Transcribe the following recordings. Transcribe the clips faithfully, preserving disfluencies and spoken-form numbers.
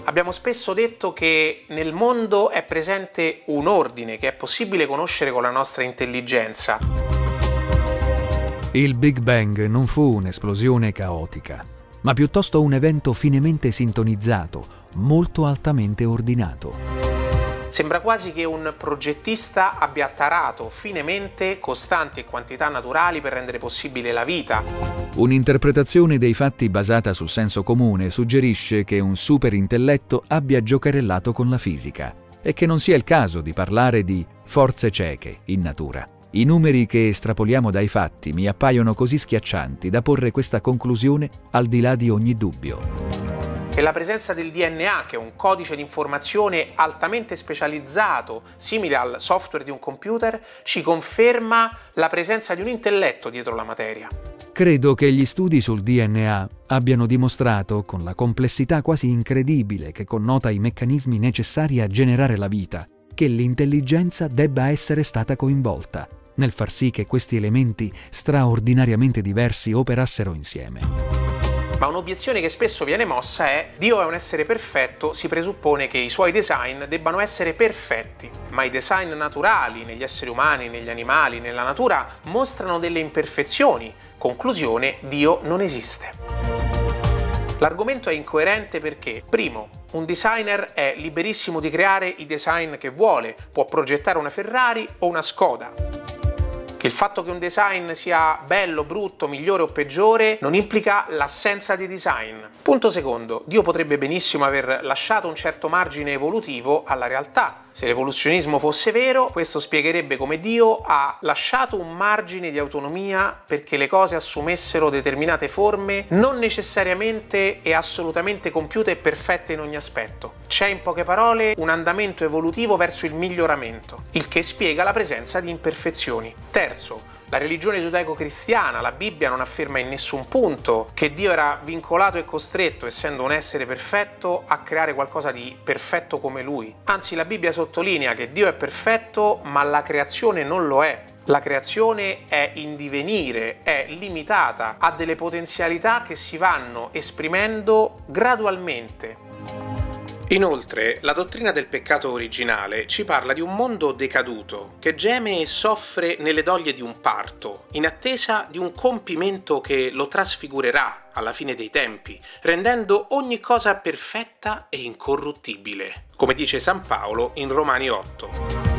Abbiamo spesso detto che nel mondo è presente un ordine che è possibile conoscere con la nostra intelligenza. Il Big Bang non fu un'esplosione caotica, ma piuttosto un evento finemente sintonizzato, molto altamente ordinato. Sembra quasi che un progettista abbia tarato finemente costanti e quantità naturali per rendere possibile la vita. Un'interpretazione dei fatti basata sul senso comune suggerisce che un superintelletto abbia giocherellato con la fisica e che non sia il caso di parlare di forze cieche in natura. I numeri che estrapoliamo dai fatti mi appaiono così schiaccianti da porre questa conclusione al di là di ogni dubbio. E la presenza del D N A, che è un codice di informazione altamente specializzato, simile al software di un computer, ci conferma la presenza di un intelletto dietro la materia. Credo che gli studi sul D N A abbiano dimostrato, con la complessità quasi incredibile che connota i meccanismi necessari a generare la vita, che l'intelligenza debba essere stata coinvolta nel far sì che questi elementi straordinariamente diversi operassero insieme. Ma un'obiezione che spesso viene mossa è: Dio è un essere perfetto, si presuppone che i suoi design debbano essere perfetti. Ma i design naturali negli esseri umani, negli animali, nella natura mostrano delle imperfezioni. Conclusione: Dio non esiste. L'argomento è incoerente perché, primo, un designer è liberissimo di creare i design che vuole, può progettare una Ferrari o una Skoda. Che il fatto che un design sia bello, brutto, migliore o peggiore non implica l'assenza di design. Punto secondo, Dio potrebbe benissimo aver lasciato un certo margine evolutivo alla realtà. Se l'evoluzionismo fosse vero, questo spiegherebbe come Dio ha lasciato un margine di autonomia perché le cose assumessero determinate forme non necessariamente e assolutamente compiute e perfette in ogni aspetto. C'è in poche parole un andamento evolutivo verso il miglioramento, il che spiega la presenza di imperfezioni. Terzo, la religione giudaico-cristiana, la Bibbia, non afferma in nessun punto che Dio era vincolato e costretto, essendo un essere perfetto, a creare qualcosa di perfetto come Lui. Anzi, la Bibbia sottolinea che Dio è perfetto, ma la creazione non lo è. La creazione è in divenire, è limitata, ha delle potenzialità che si vanno esprimendo gradualmente. Inoltre, la dottrina del peccato originale ci parla di un mondo decaduto, che geme e soffre nelle doglie di un parto, in attesa di un compimento che lo trasfigurerà alla fine dei tempi, rendendo ogni cosa perfetta e incorruttibile, come dice San Paolo in Romani otto.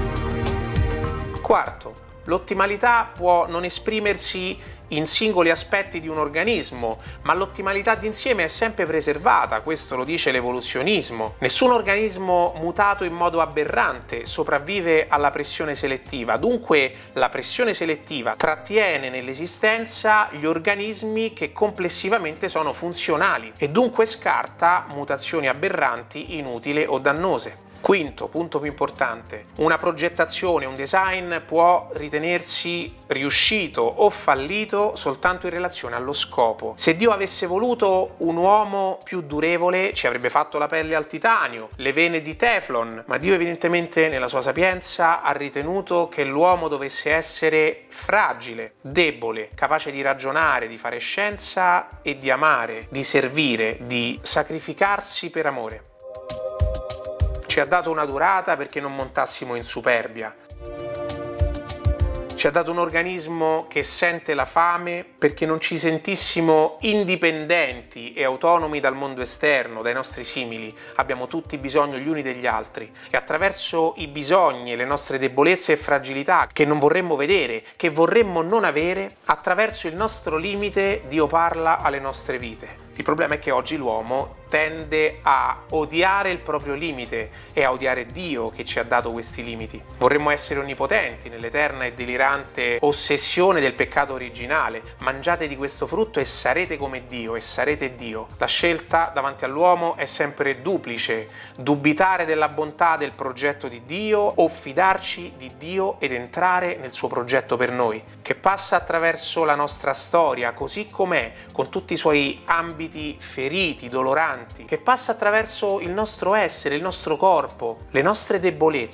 Quarto, l'ottimalità può non esprimersi in singoli aspetti di un organismo, ma l'ottimalità d'insieme è sempre preservata, questo lo dice l'evoluzionismo. Nessun organismo mutato in modo aberrante sopravvive alla pressione selettiva, dunque la pressione selettiva trattiene nell'esistenza gli organismi che complessivamente sono funzionali e dunque scarta mutazioni aberranti, inutili o dannose. Quinto, punto più importante, una progettazione, un design può ritenersi riuscito o fallito soltanto in relazione allo scopo. Se Dio avesse voluto un uomo più durevole, ci avrebbe fatto la pelle al titanio, le vene di Teflon, ma Dio evidentemente nella sua sapienza ha ritenuto che l'uomo dovesse essere fragile, debole, capace di ragionare, di fare scienza e di amare, di servire, di sacrificarsi per amore. Ci ha dato una durata perché non montassimo in superbia. Ci ha dato un organismo che sente la fame perché non ci sentissimo indipendenti e autonomi dal mondo esterno, dai nostri simili. Abbiamo tutti bisogno gli uni degli altri e attraverso i bisogni e le nostre debolezze e fragilità che non vorremmo vedere, che vorremmo non avere, attraverso il nostro limite Dio parla alle nostre vite. Il problema è che oggi l'uomo tende a odiare il proprio limite e a odiare Dio che ci ha dato questi limiti. Vorremmo essere onnipotenti nell'eterna e delirante ossessione del peccato originale. Mangiate di questo frutto e sarete come Dio, e sarete Dio. La scelta davanti all'uomo è sempre duplice: dubitare della bontà del progetto di Dio o fidarci di Dio ed entrare nel suo progetto per noi, che passa attraverso la nostra storia così com'è, con tutti i suoi ambiti feriti, doloranti, che passa attraverso il nostro essere, il nostro corpo, le nostre debolezze.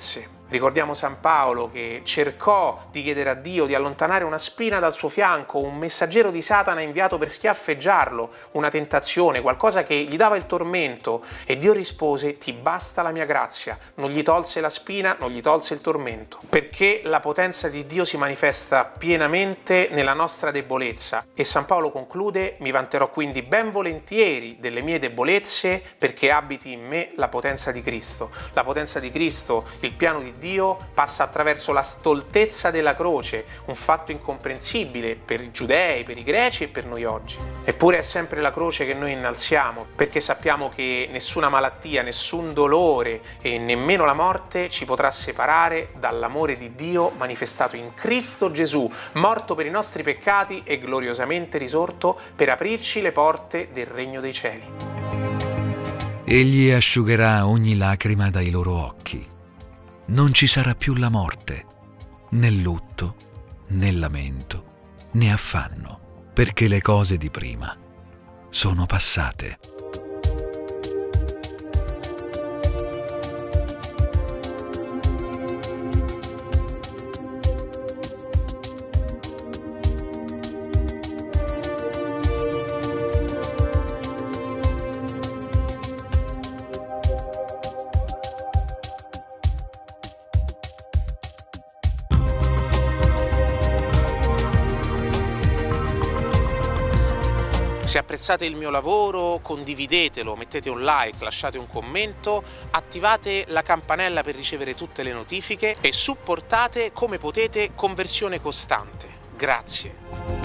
Ricordiamo San Paolo che cercò di chiedere a Dio di allontanare una spina dal suo fianco, un messaggero di Satana inviato per schiaffeggiarlo, una tentazione, qualcosa che gli dava il tormento, e Dio rispose: ti basta la mia grazia. Non gli tolse la spina, non gli tolse il tormento, perché la potenza di Dio si manifesta pienamente nella nostra debolezza. E San Paolo conclude: mi vanterò quindi ben volentieri delle mie debolezze, perché abiti in me la potenza di Cristo. La potenza di Cristo, il piano di Dio, passa attraverso la stoltezza della croce, un fatto incomprensibile per i giudei, per i greci e per noi oggi. Eppure è sempre la croce che noi innalziamo, perché sappiamo che nessuna malattia, nessun dolore e nemmeno la morte ci potrà separare dall'amore di Dio manifestato in Cristo Gesù, morto per i nostri peccati e gloriosamente risorto per aprirci le porte del regno dei cieli. Egli asciugherà ogni lacrima dai loro occhi. Non ci sarà più la morte, né lutto, né lamento, né affanno, perché le cose di prima sono passate. Se apprezzate il mio lavoro, condividetelo, mettete un like, lasciate un commento, attivate la campanella per ricevere tutte le notifiche e supportate come potete Conversione Costante. Grazie.